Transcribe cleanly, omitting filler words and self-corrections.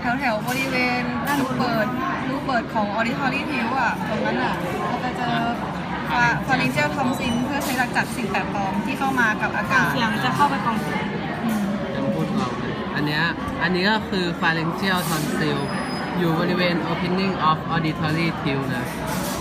แถวบริเวณรูเปิดของ auditory tube อ่ะตรงนั้นอ่ะเราจะเจอpharyngeal tonsil เพื่อใช้ดักจับสิ่งแปลกปลอมที่เข้ามากับอากาศเสียงจะเข้าไปกล่องเสียงจะพูดเราอันนี้ก็คือ pharyngeal tonsil อยู่บริเวณ opening of auditory tube นะ